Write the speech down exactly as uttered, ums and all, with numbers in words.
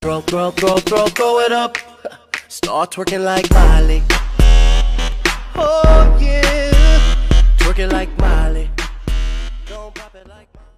Throw, throw, throw, throw, throw it up. Start twerking like Miley. Oh yeah, twerking like Miley. Don't pop it like Miley.